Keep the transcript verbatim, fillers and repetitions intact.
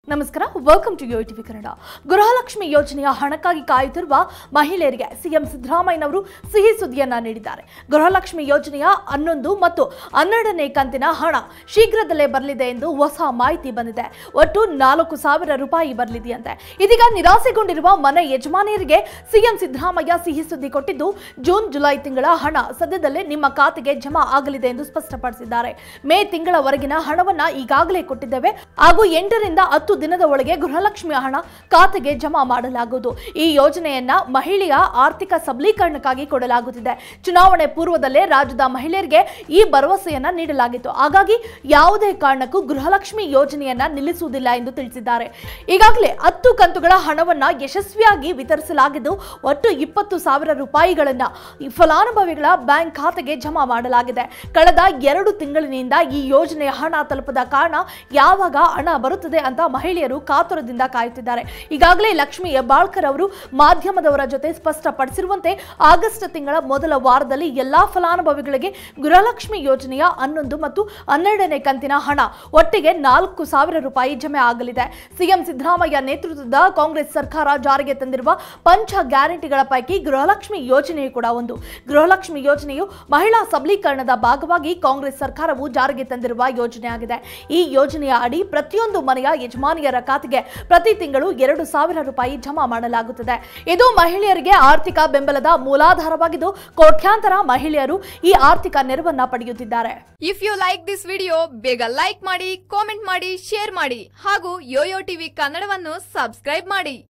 ನಮಸ್ಕಾರ, welcome to Yo TV Kannada. Gruhalakshmi ಯೋಜನೆಯ ಹಣಕ್ಕಾಗಿ ಕಾಯುತ್ತಿರುವ ಮಹಿಳೆಯರಿಗೆ ಸಿಎಂ ಸಿದ್ದರಾಮಯ್ಯನವರು ಸಿಹಿ ಸುದ್ದಿಯನ್ನ ನೀಡಿದ್ದಾರೆ. ಗೃಹಲಕ್ಷ್ಮಿ ಯೋಜನೆಯ ಹನ್ನೊಂದು ಮತ್ತು ಹನ್ನೆರಡನೇ ಕಂತಿನ ಹಣ ಶೀಘ್ರದಲ್ಲೇ ಬರಲಿದೆ ಎಂದು ಹೊಸ ಮಾಹಿತಿ ಬಂದಿದೆ. ಒಟ್ಟು ನಾಲ್ಕು ಸಾವಿರ ರೂಪಾಯಿ ಬರಲಿದೆಯಂತೆ. ಇದೀಗ ನಿರಾಸೆಗೊಂಡಿರುವ ಮನೆ ಯಜಮಾನಿಯರಿಗೆ ಸಿಎಂ ಸಿದ್ದರಾಮಯ್ಯ ಸಿಹಿ ಸುದ್ದಿ ಕೊಟ್ಟಿದ್ದು, ಜೂನ್ ಜುಲೈ ತಿಂಗಳ ಹಣ ಸದ್ಯದಲ್ಲೇ ನಿಮ್ಮ ಖಾತೆಗೆ ಜಮಾ ಆಗಲಿದೆ ಎಂದು ಸ್ಪಷ್ಟಪಡಿಸಿದ್ದಾರೆ. ಮೇ ತಿಂಗಳವರೆಗಿನ ಹಣವನ್ನ ಈಗಾಗಲೇ ಕೊಟ್ಟಿದ್ದೇವೆ ಹಾಗೂ ಎಂಟರಿಂದ ಹತ್ತು ದಿನದ ಒಳಗೆ ಗೃಹಲಕ್ಷ್ಮಿ ಹಣ ಖಾತೆಗೆ ಜಮಾ ಮಾಡಲಾಗುವುದು. ಈ ಯೋಜನೆಯನ್ನ ಮಹಿಳೆಯ ಆರ್ಥಿಕ ಸಬಲೀಕರಣಕ್ಕಾಗಿ ಕೊಡಲಾಗುತ್ತಿದೆ. ಚುನಾವಣೆ ಪೂರ್ವದಲ್ಲೇ ರಾಜ್ಯದ ಮಹಿಳೆಯರಿಗೆ ಈ ಭರವಸೆಯನ್ನ ನೀಡಲಾಗಿತ್ತು. ಹಾಗಾಗಿ ಯಾವುದೇ ಕಾರಣಕ್ಕೂ ಗೃಹಲಕ್ಷ್ಮಿ ಯೋಜನೆಯನ್ನ ನಿಲ್ಲಿಸುವುದಿಲ್ಲ ಎಂದು ತಿಳಿಸಿದ್ದಾರೆ. ಈಗಾಗಲೇ ಹತ್ತು ಕಂತುಗಳ ಹಣವನ್ನ ಯಶಸ್ವಿಯಾಗಿ ವಿತರಿಸಲಾಗಿದ್ದು, ಒಟ್ಟು ಇಪ್ಪತ್ತು ಸಾವಿರ ರೂಪಾಯಿಗಳನ್ನ ಫಲಾನುಭವಿಗಳ ಬ್ಯಾಂಕ್ ಖಾತೆಗೆ ಜಮಾ ಮಾಡಲಾಗಿದೆ. ಕಳೆದ ಎರಡು ತಿಂಗಳಿನಿಂದ ಈ ಯೋಜನೆಯ ಹಣ ತಲುಪದ ಕಾರಣ ಯಾವಾಗ ಹಣ ಬರುತ್ತದೆ ಅಂತ ಮಹಿಳೆಯರು ಕಾತುರದಿಂದ ಕಾಯುತ್ತಿದ್ದಾರೆ. ಈಗಾಗಲೇ ಲಕ್ಷ್ಮಿ ಹೆಬ್ಬಾಳ್ಕರ್ ಅವರು ಮಾಧ್ಯಮದವರ ಜೊತೆ ಸ್ಪಷ್ಟಪಡಿಸಿರುವಂತೆ ಆಗಸ್ಟ್ ತಿಂಗಳ ಮೊದಲ ವಾರದಲ್ಲಿ ಎಲ್ಲಾ ಫಲಾನುಭವಿಗಳಿಗೆ ಗೃಹಲಕ್ಷ್ಮಿ ಯೋಜನೆಯ ಹನ್ನೊಂದು ಮತ್ತು ಹನ್ನೆರಡನೇ ಕಂತಿನ ಹಣ ಒಟ್ಟಿಗೆ ನಾಲ್ಕು ಸಾವಿರ ರೂಪಾಯಿ ಜಮೆ ಆಗಲಿದೆ. ಸಿಎಂ ಸಿದ್ದರಾಮಯ್ಯ ನೇತೃತ್ವದ ಕಾಂಗ್ರೆಸ್ ಸರ್ಕಾರ ಜಾರಿಗೆ ತಂದಿರುವ ಪಂಚ ಗ್ಯಾರಂಟಿಗಳ ಪೈಕಿ ಗೃಹಲಕ್ಷ್ಮಿ ಯೋಜನೆಯು ಕೂಡ ಒಂದು. ಗೃಹಲಕ್ಷ್ಮಿ ಯೋಜನೆಯು ಮಹಿಳಾ ಸಬಲೀಕರಣದ ಭಾಗವಾಗಿ ಕಾಂಗ್ರೆಸ್ ಸರ್ಕಾರವು ಜಾರಿಗೆ ತಂದಿರುವ ಯೋಜನೆಯಾಗಿದೆ. ಈ ಯೋಜನೆಯ ಅಡಿ ಪ್ರತಿಯೊಂದು ಮನೆಯ ಯಜಮಾನಿಯರ ಖಾತೆಗೆ ಪ್ರತಿ ತಿಂಗಳು ಎರಡು ಸಾವಿರ ರೂಪಾಯಿ ಜಮಾ ಮಾಡಲಾಗುತ್ತದೆ. ಇದು ಮಹಿಳೆಯರಿಗೆ ಆರ್ಥಿಕ ಬೆಂಬಲದ ಮೂಲಾಧಾರವಾಗಿದ್ದು, ಕೋಟ್ಯಾಂತರ ಮಹಿಳೆಯರು ಈ ಆರ್ಥಿಕ ನೆರವನ್ನ ಪಡೆಯುತ್ತಿದ್ದಾರೆ. If you like this video, ಬೇಗ ಲೈಕ್ ಮಾಡಿ, ಕಾಮೆಂಟ್ ಮಾಡಿ, ಶೇರ್ ಮಾಡಿ ಹಾಗೂ ಯೋಯೋ ಟಿವಿ ಕನ್ನಡವನ್ನು ಸಬ್ಸ್ಕ್ರೈಬ್ ಮಾಡಿ.